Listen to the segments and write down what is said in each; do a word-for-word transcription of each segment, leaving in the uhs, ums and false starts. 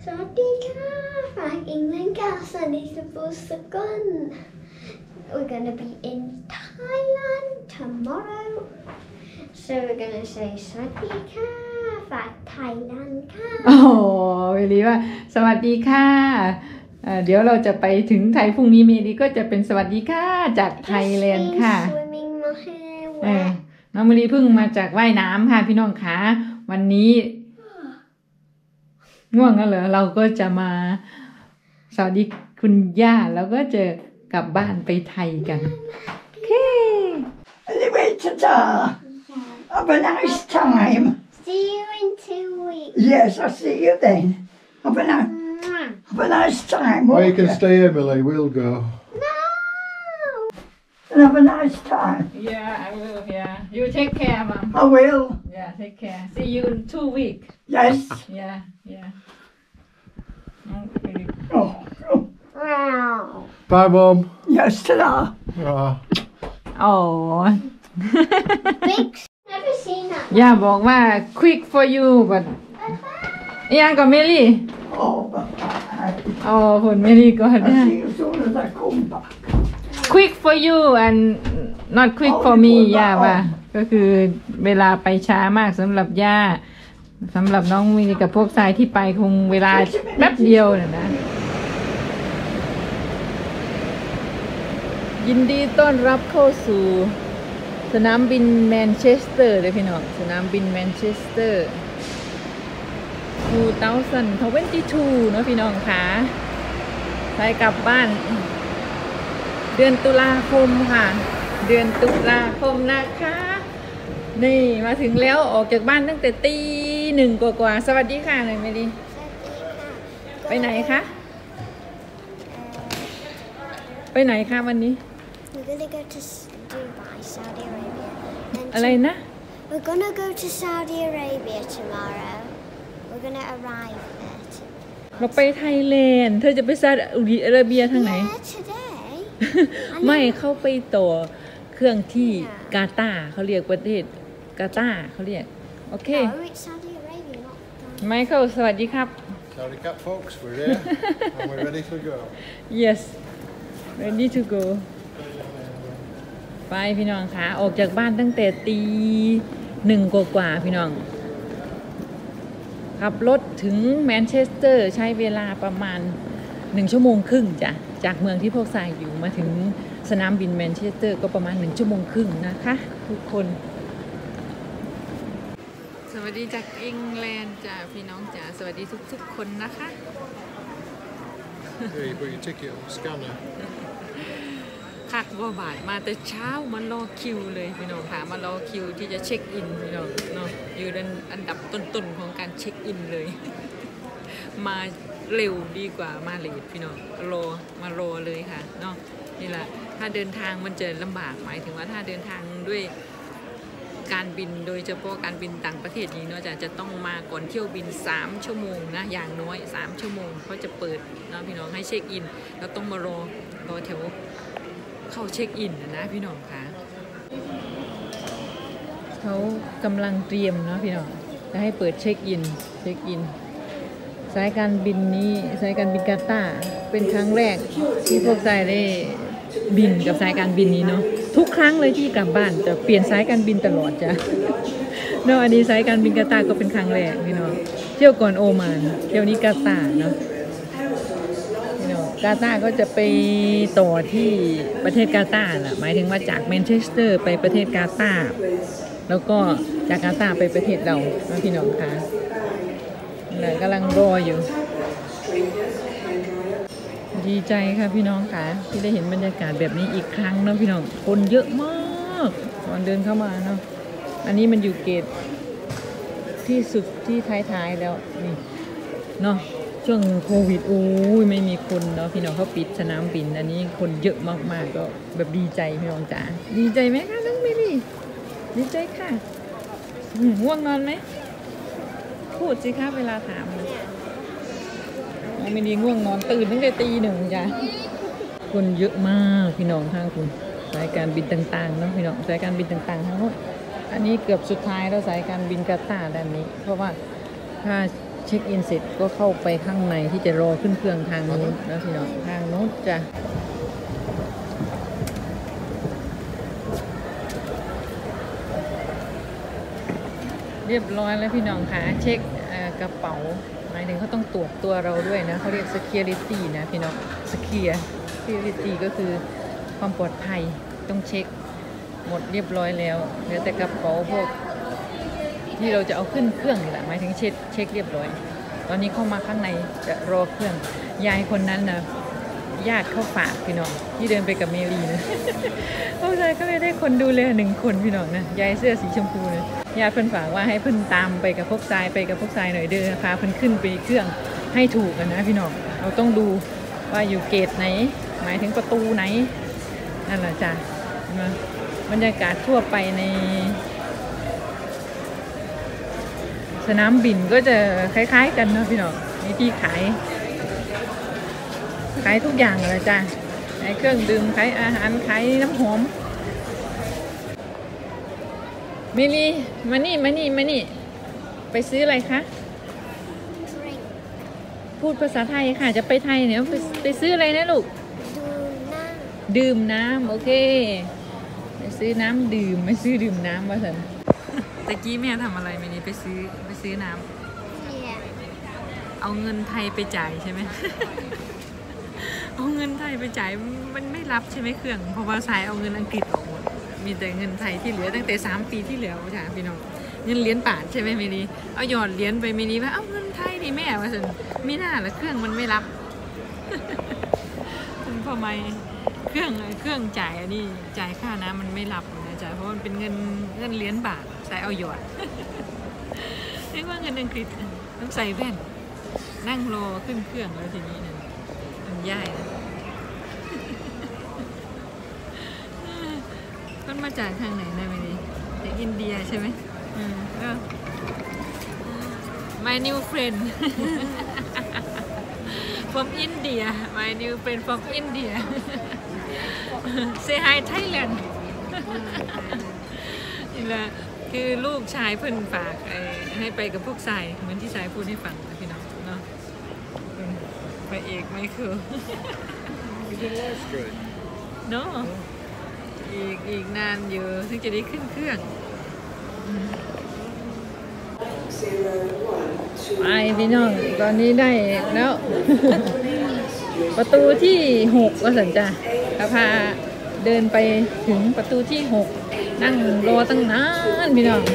สวัสดีค่ะฝากอิงเล่นกับสวัสดีสปูสกุล We're gonna be in Thailand tomorrow so we're gonna say สวัสดีค่ะฝากไทยแลนด์ค่ะโอ้เวลีว่าสวัสดีค่ะเดี๋ยวเราจะไปถึงไทยพรุ่งนี้เมลีก็จะเป็นสวัสดีค่ะจากไทยแลนด์ค่ะน้องเมลีเพิ่งมาจากว่ายน้ำค่ะพี่น้องคะวันนี้ง่วงแล้วเหรอเราก็จะมาสวัสดีคุณย่าแล้วก็จะกลับบ้านไปไทยกันโอเค Anyway, ta-ta. Have a nice time. See you in two weeks. Yes, I'll see you then. Have a nice, have a nice time. Or you can stay here, Millie. We'll go. No. And have a nice time. Yeah, I will. Yeah, you take care, Mom. I will. Yeah, take care. See you in two weeks. Yes. Yeah, yeah. Oh, oh. Wow. Bye, Mum. Yes, ta-da. Ah. อ๋อ Big. Never seen that. ย่าบอกว่า quick for you but ยังกับเมลี่ Oh, bye. อ๋อผลเมลี่ก่อน I'll see you as soon as I come back. quick for you and not quick for me ย่าว่าก็คือเวลาไปช้ามากสำหรับย่าสำหรับน้องมินิกับพวกทรายที่ไปคงเวลาแป๊บเดียวน่ะนะยินดีต้อนรับเข้าสู่สนามบินแมนเชสเตอร์เลยพี่น้องสนามบินแมนเชสเตอร์สองพันยี่สิบสองเนาะพี่น้องคะไปกลับบ้านเดือนตุลาคมค่ะเดือนตุลาคมนะคะนี่มาถึงแล้วออกจากบ้านตั้งแต่ตีหนึ่งกว่าๆสวัสดีค่ะหน่อยเมลีไปไหนคะไปไหนคะวันนี้ We're gonna go to Dubai, Saudi Arabia. อะไรนะ We're gonna go to Saudi Arabia tomorrow. We're gonna arrive there. เราไปไทยแลนด์เธอจะไปซาอุดิอาระเบียทางไหน Yeah, today. ไม่เข้าไปต่อเครื่องที่กาตาร์เขาเรียกประเทศกาตาร์เขาเรียกโอเค No, it's Saudi Arabia, not ไมเคิลสวัสดีครับ Howdy, cat folks. We're here and we're ready to go. yes ready to go ไปพี่น้องคะออกจากบ้านตั้งแต่ตีหนึ่งกว่าๆพี่น้องขับรถถึงแมนเชสเตอร์ใช้เวลาประมาณหนึ่งชั่วโมงครึ่งจ้ะจากเมืองที่พวกทรายอยู่มาถึงสนามบินแมนเชสเตอร์ก็ประมาณหนึ่งชั่วโมงครึ่งนะคะทุกคนสวัสดีจากอังกฤษจ้ะพี่น้องจ้ะสวัสดีทุกๆคนนะคะ Yeah, you put your ticket on the scanner. คักว่าบาทมาแต่เช้ามารอคิวเลยพี่น้องค่ะมารอคิวที่จะเช็คอินพี่น้องเนาะอยู่ในอันดับต้นๆของการเช็คอินเลยมาเร็วดีกว่ามาเลทพี่น้องรอมารอเลยค่ะเนาะนี่แหละถ้าเดินทางมันจะลำบากหมายถึงว่าถ้าเดินทางด้วยการบินโดยเฉพาะการบินต่างประเทศนี้เนาะจะจะต้องมาก่อนเที่ยวบินสามชั่วโมงนะอย่างน้อยสามชั่วโมงเขาจะเปิดนะพี่น้องให้เช็คอินแล้วต้องมารอรอแถวเข้าเช็คอินนะพี่น้องคะเขากำลังเตรียมเนาะพี่น้องจะให้เปิดเช็คอินเช็คอินสายการบินนี้สายการบินกาตาร์เป็นครั้งแรกที่พวกทรายได้บินกับสายการบินนี้เนาะทุกครั้งเลยที่กลับบ้านจะเปลี่ยนสายการบินตลอดจ้ะเนาะอันนี้สายการบินกาตาร์ก็เป็นครั้งแรกพี่น้องเที่ยวก่อนโอมานเที่ยวนี้กาตาร์เนาะกาตาร์ก็จะไปต่อที่ประเทศกาตาร์แหละหมายถึงว่าจากแมนเชสเตอร์ไปประเทศกาตาร์แล้วก็จากกาตาร์ไปประเทศเราพี่น้องคะเลยกำลังรออยู่ดีใจค่ะพี่น้องค่ะที่ได้เห็นบรรยากาศแบบนี้อีกครั้งนะพี่น้องคนเยอะมากตอนเดินเข้ามาเนาะอันนี้มันอยู่เกตที่สุดที่ท้ายๆแล้วนี่เนาะช่วงโควิดโอ้ยไม่มีคนเนาะพี่น้องเขาปิดสนามบินอันนี้คนเยอะมากๆก็แบบดีใจพี่น้องจ๋าดีใจไหมคะน้องเมลี่ดีใจค่ะง่วงนอนไหมพูดสิคะเวลาถามน้องเมลี่ง่วงนอนตื่นตั้งแต่ตีหนึ่งจ้ะคนเยอะมากพี่น้องทางคุณสายการบินต่างๆเนาะพี่น้องสายการบินต่างๆทั้งหมดอันนี้เกือบสุดท้ายแล้วสายการบินกาตาร์ด้านนี้เพราะว่าถ้าเช็คอินเสร็จก็เข้าไปข้างในที่จะรอขึ้นเครื่องทางนู้นนะพี่น้องทางนู้นจะเรียบร้อยแล้วพี่น้องค่ะเช็คกระเป๋าหมายถึงเขาต้องตรวจตัวเราด้วยนะเขาเรียก security นะพี่น้อง secure security ก็คือความปลอดภัยต้องเช็คหมดเรียบร้อยแล้วเหลือแต่กระเป๋าพวกที่เราจะเอาขึ้นเครื่องนี่แหละหมายถึงเช็คเช็คเรียบร้อยตอนนี้เข้ามาข้างในจะรอเครื่องยายคนนั้นนะญาติเขาฝากพี่น้องที่เดินไปกับเมลีนะเขาเลยก็เลยได้คนดูแลหนึ่งคนพี่น้องนะยายเสื้อสีชมพูนะญาติเพิ่นฝากว่าให้เพิ่นตามไปกับพวกทรายไปกับพวกทรายหน่อยเด้อพาเพิ่นขึ้นไปเครื่องให้ถูกกันนะพี่น้องเราต้องดูว่าอยู่เกตไหนหมายถึงประตูไหนนั่นแหละจ้ะบรรยากาศทั่วไปในสนามบินก็จะคล้ายๆกันนะพี่น้องมีที่ขายขายทุกอย่างเลยจ้ะขายเครื่องดื่มขายอาหารขายน้ำหอมเมลีมานี่มานี่มานี่ไปซื้ออะไรคะพูดภาษาไทยค่ะจะไปไทยเนี่ยไปไปซื้ออะไรนะลูกดื่มน้ำโอเคไปซื้อน้ำดื่มไม่ซื้อดื่มน้ำว่าสันตะกี้แม่ทำอะไรเมลีไปซื้อไปซื้อน้ำเอาเงินไทยไปจ่ายใช่ไหม เอาเงินไทยไปจ่ายมันไม่รับใช่ไหมเครื่องเพราะว่าสายเอาเงินอังกฤษออกหมดมีแต่เงินไทยที่เหลือตั้งแต่สามปีที่แล้วจ้ะพี่น้องเงินเหรียญบาทใช่ไหมเมลีเอาหยอดเหรียญไปเมลีว่าเอาเงินไทยดิแม่ว่าสันไม่น่าละเครื่องมันไม่รับทำไมเครื่องเครื่องจ่ายอันนี้จ่ายค่าน้ำมันไม่รับนะจ๊ะเพราะมันเป็นเงินเงินเหรียญบาทใส่เอาหยอดเรียกว่าเงินอังกฤษต้องใส่แว่นนั่งรอขึ้นเครื่องแล้วทีนี้เนี่ยมันย่ายนะมันมาจากทางไหนนะไม่ดีจากอินเดียใช่ไหมอืมก็ my new friend from India my new friend from India say hi Thailand นี่แหละคือลูกชายเพิ่นฝากให้ไปกับพวกสายเหมือนที่สายพูดให้ฟังนะพี่น้องเนาะพระเอกไม่คือเนาะอีกอีกนานอยู่ถึงจะได้ขึ้นเครื่องไปพี่น้องตอนนี้ได้แล้ว ประตูที่หกก็สัญจาก็พาเดินไปถึงประตูที่หกนั่งรอตั้งนานพี่น้อง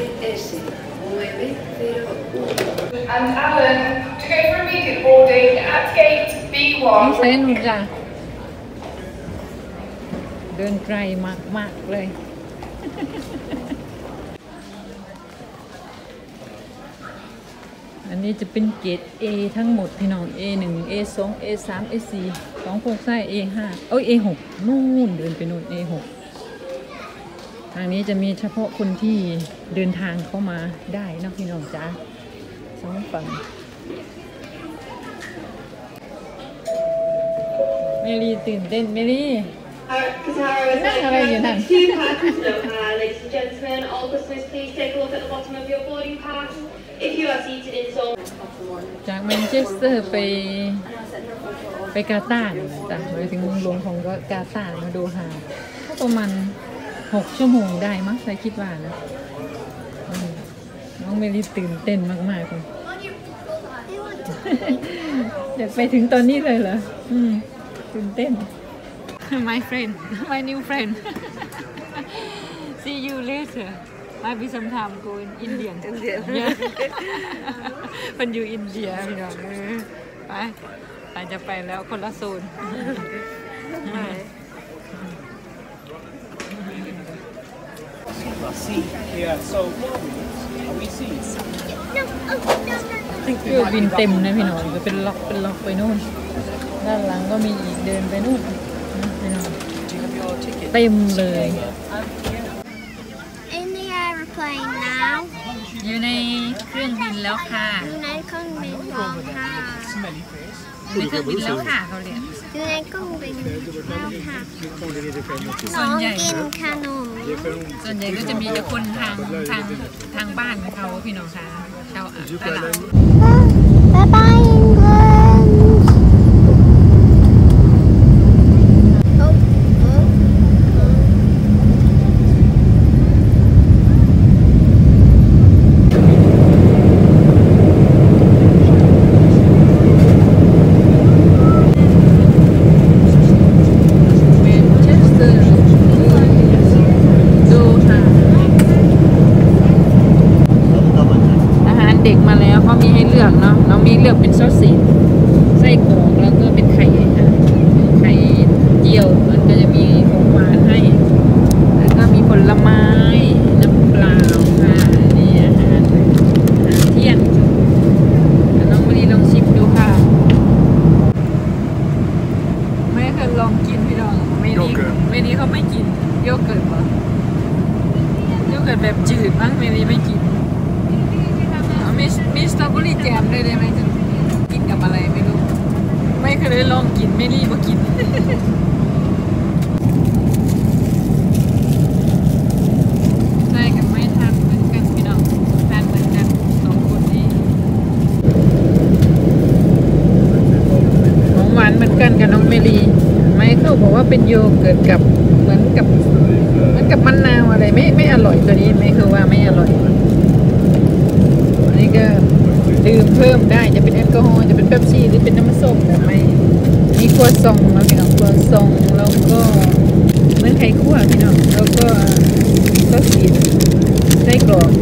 And Alan, to go for immediate boarding at gate B นี่ one. เซนจ้ะเดินไกลมากๆเลย อันนี้จะเป็นเกรด A ทั้งหมดพี่น้อง เอ หนึ่ง เอ สอง เอ สาม เอ สี่ สองพวกไส้ เอ ห้า เอ้ย เอ หก นู่นเดินไปนู่น เอ หก ทางนี้จะมีเฉพาะคนที่เดินทางเข้ามาได้นะพี่น้องจ้าสองฝั่งเมลีตื่นเต้นเมลีนั่งอะไรอยู่นั่น Ladies and gentlemen, all customers, please take a look at the bottom of your boarding pass. If you are seated in zone จากแมนเชสเตอร์ไปไปกาตาร์แต่หมายถึงเมืองหลวงของกาตาร์มาดูหาก็ประมาณหกชั่วโมงได้มั้งใครคิดว่านะน้องเมลีตื่นเต้นมากๆเลยอยากไปถึงตอนนี้เลยเหรออืมตื่นเต้น my friend my new friend see you later maybe sometime go in India มันอยู่อินเดียพี่น้องไปไปจะไปแล้วคนละโซน Yeah, so are we seeing? เที่ยวบินเต็มนะพี่น้องจะเป็นล็อกเป็นล็อกไปนู่นด้านหลังก็มีอีกเดินไปนู่นพี่น้องเต็มเลย In the aeroplane now อยู่ในเครื่องบินแล้วค่ะอยู่ในเครื่องบินแล้วค่ะในเครื่องบินแล้วค่ะเขาเรียกอยู่ในเครื่องบินแล้วค่ะส่น้วอนงใหญ่กินขนมส่วนใหญ่ก็จะมีแต่คนทางทางทางบ้านเขาพี่น้องค่ะชาวตลาด Bye bye, England. Oh, oh, oh. เด็กมาแล้วเขามีให้เลือกเนาะน้องมีเลือกเป็นซอสสีไส้กรอกแล้วก็เป็นไข่ค่ะไข่เจียวมันก็จะมีของหวานให้แล้วก็มีผลไม้น้ำเปล่าค่ะนี่อาหารอาหารเที่ยงน้องมาดีลองชิมดูค่ะไม่เคยลองกินพี่น้องไม่ดีไม่ดีเขาไม่กินโยเกิร์ตเหรอโยเกิร์ตแบบจืดมั้งไม่ดีไม่กินมีมีสตรอเบอรี่แจมได้เลยไหมจะกินกับอะไรไม่รู้ไม่เคยได้ลองกินไม่รีบมากินใช่กับไม่ทานเหมือนกันพี่น้องทานเหมือนกันสองคนนี้ของหวานเหมือนกันกับน้องเมลีไม่เขาบอกว่าเป็นโยเกิร์ตกับเหมือนกับเหมือนกับมะนาวอะไรไม่ไม่อร่อยตัวนี้ไม่คือว่าไม่อร่อยนี่ก็ดื่มเพิ่มได้จะเป็นแอลกอฮอล์จะเป็นเป๊ปซี่หรือเป็นน้ำส้มแต่ไม่มีครัวซองแล้วพี่น้องครัวซองแล้วก็เหมือนไข่คั่วพี่น้องแล้วก็ซอสสีไส้กรอก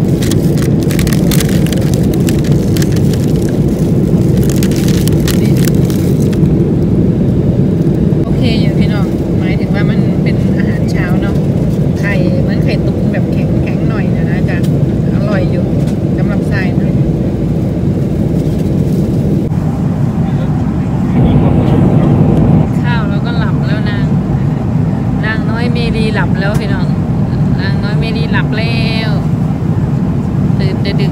โอเคอยู่พี่น้องหมายถึงว่ามันเป็นอาหารเช้าเนาะไข่เหมือนไข่ตุ๋นแบบแข็งแข็งหน่อยนะนะจ๊ะอร่อยอยู่สำหรับทรายนะข้าวแล้วก็หลับแล้วนางนางน้อยเมลีหลับแล้วพี่น้องนางน้อยเมลีหลับแล้วตื่นดึก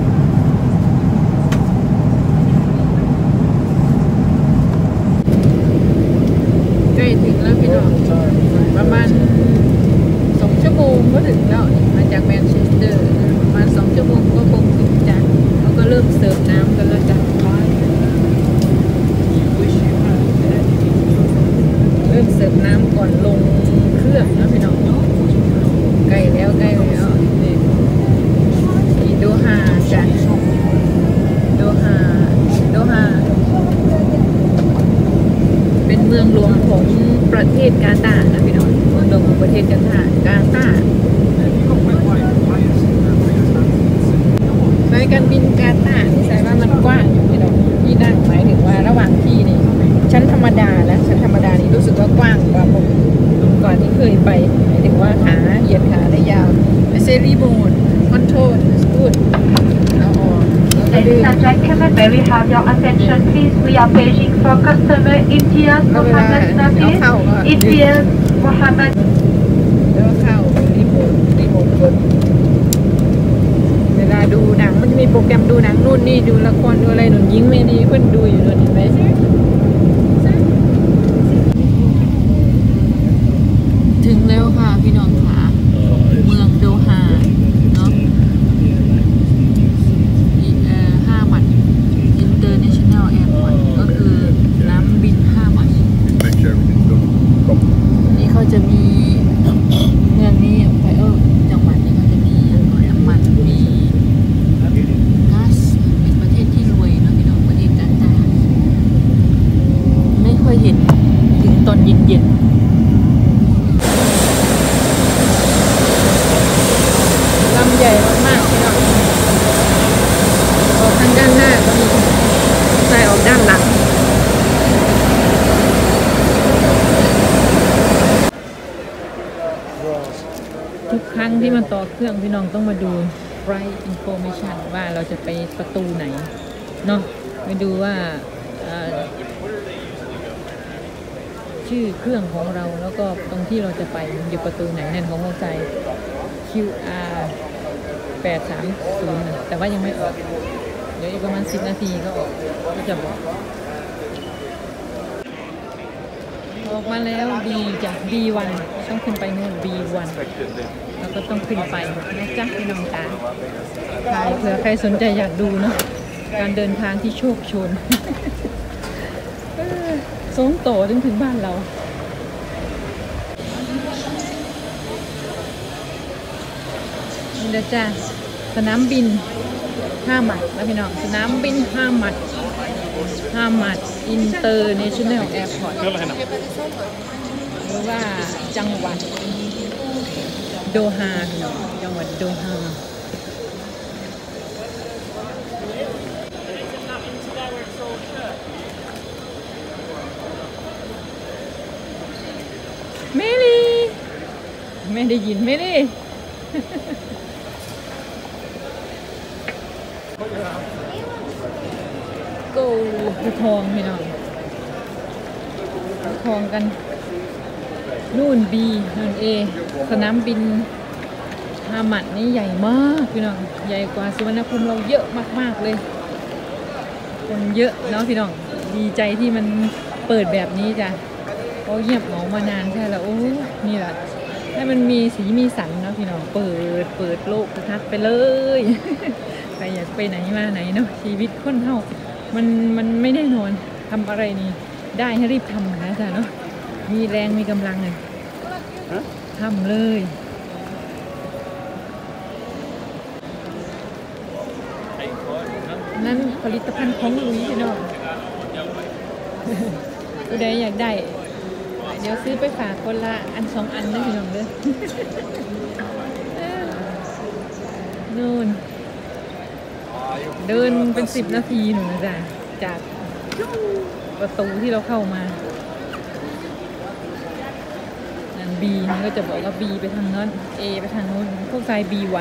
ใกล้ถึงแล้วพี่น้องประมาณสองชั่วโมงก็ถึงแล้วมาจากแมนเชสเตอร์ประมาณสองชั่วโมงก็คงถึงจ้ะแล้วก็เริ่มเสิร์ฟน้ำกันแล้วจ้ะเริ่มเสิร์ฟน้ำก่อนลงเครื่องนะพี่น้องใกล้แล้วใกล้แล้วนี่ที่โดฮาจ้ะโดฮาโดฮาเป็นเมืองหลวงของประเทศกาตาร์นะพี่น้องเมืองหลวงของประเทศกาตาร์กาตาร์สายการบินกาตาร์ที่ใส่ว่ามันกว้างอยู่พี่น้องที่นั่งหมายถึงว่าระหว่างที่นี่ชั้นธรรมดานะชั้นธรรมดานี่รู้สึกว่ากว้างกว่าผมก่อนที่เคยไปหมายถึงว่าขาเหยียดขาได้ยาวไม่ใช่รีโมทคอนโทรลสกู๊ดเอาออก Ladies and gentlemen, may we have your attention please? We are paging for customer Imtiaz Mohammed Nafis. Imtiaz Mohammed. แล้วเข้ารีโมทรีโมทกดเวลาดูหนังมันจะมีโปรแกรมดูหนังนู่นนี่ดูละครดูอะไรหนุนยิงไม่ดีเพื่อนดูอยู่นู่นเห็นไหมถึงแล้วค่ะพี่น้องค่ะเมืองโดฮาเนาะห้ามัด International Airport ก็คือน้ำบินห้ามัดนี่เขาจะมีเมืองนี้ไปเออจังหวัดนี้เขาจะมีน้ำมันมีก๊าซเป็นประเทศที่รวยเนาะพี่น้องประเทศกาตาร์ไม่ค่อยเห็นถึงตอนเย็นๆลำใหญ่มากๆพี่น้องออกทางด้านหน้าก็มีใช่ออกด้านหลังทุกครั้งที่มันต่อเครื่องพี่น้องต้องมาดู flight information ว่าเราจะไปประตูไหนเนาะไปดูว่าชื่อเครื่องของเราแล้วก็ตรงที่เราจะไปอยู่ประตูไหนนั่นของหัวใจ คิว อาร์ แปดสามศูนย์แต่ว่ายังไม่ออกเดี๋ยวอีกประมาณสิบนาทีก็ออกก็จะบอกออกมาแล้ว B จาก บี วัน ต้องขึ้นไปนู่น บี วัน แล้วก็ต้องขึ้นไปนะจ๊ะพี่น้องจ๋าถ่ายเผื่อใครสนใจอยากดูเนาะการเดินทางที่โชคโชน สงโตถึงถึงบ้านเรานี่เด้อจ้าสนามบินห้าหมัดแล้วพี่น้องสนามบินห้าหมัดห้าหมัดอินเตอร์เนชั่นแนลแอร์พอร์ตหรือว่าจังหวัดโดฮาพี่น้องจังหวัดโดฮาเมลี่ไม่ได้ยินเมลี่ โกดูทองพี่น้องดูทองกันนู่นบีนู่นเอสนามบินฮามัดนี่ใหญ่มากพี่น้องใหญ่กว่าสุวรรณภูมิเราเยอะมากๆเลยคนเยอะเนาะพี่น้องดีใจที่มันเปิดแบบนี้จ้ะโอ้เงียบเหงามานานใช่แล้วโอ้นี่แหละให้มันมีสีมีสันเนาะพี่น้องเปิดเปิดโลกทัศน์ไปเลย ใครอยากไปไหนมาไหนเนาะชีวิตคนเท่ามันมันไม่แน่นอนทำอะไรนี่ได้ให้รีบทำนะจ๊ะเนาะมีแรงมีกำลังเลยทำเลยนั่นผลิตภัณฑ์ของลุยพี่น้องผู้ใดอยากได้เดี๋ยวซื้อไปฝากคนละอันสองอันนะพี่น้องเด้อ นู่นเดินเป็นสิบนาทีหนูนะจ๊ะจากประตูที่เราเข้ามานั่น B มันก็จะบอกว่า B ไปทางนั้น A ไปทางนู้นพวกไซ บี วัน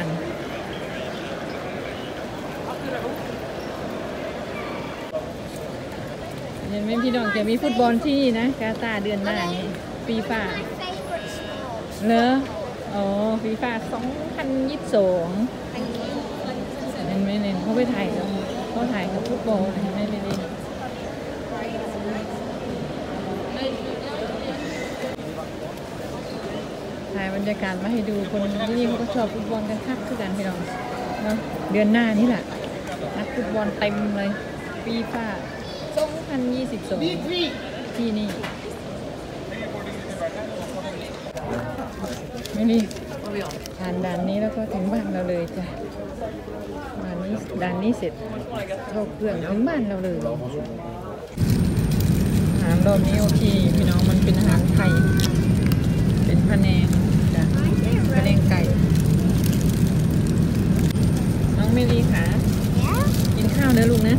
เห็นไหมพี่น้องจะมีฟุตบอลที่นี่นะกาตาร์เดือนหน้านี้ฟีฟ่าเหรออ๋อฟีฟ่าสองพันยี่สิบสองเห็นไหมเน้นเขาไปถ่ายแล้วเขาถ่ายกับฟุตบอลเห็นไหมไม่ได้ถ่ายบรรยากาศมาให้ดูคนที่นี่เขาก็ชอบฟุตบอลกันคักคือกันพี่น้องเนาะเดือนหน้านี่แหละนักฟุตบอลเต็มเลยฟีฟ่าสองพันยี่สิบสองที่นี่ไม่นี่ผ่านด่านนี้แล้วก็ถึงบ้านเราเลยจ้ะด่านนี้ด่านนี้เสร็จเข้าเครื่องถึงบ้านเราเลยอาหารรอบนี้โอเคพี่น้องมันเป็นอาหารไทยเป็นพะแนงจ้ะพะแนงไก่น้องเมลีค่ะกินข้าวเด้อลูกนะ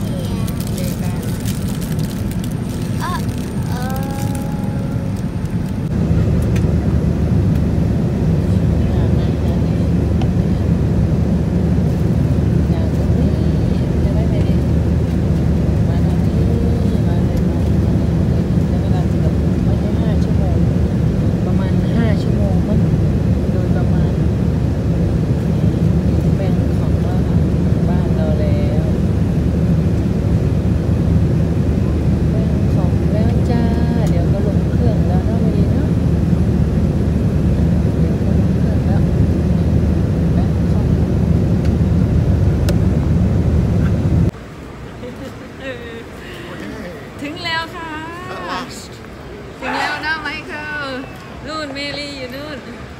ถึงแล้วค่ะถึงแล้วนะไมเคิลนู่นเมลี่อยู่นู่น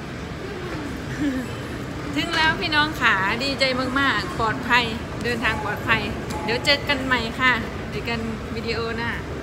ถึงแล้วพี่น้องขาดีใจมากๆปลอดภัยเดินทางปลอดภัยเดี๋ยวเจอกันใหม่ค่ะเจอกันวิดีโอหน้า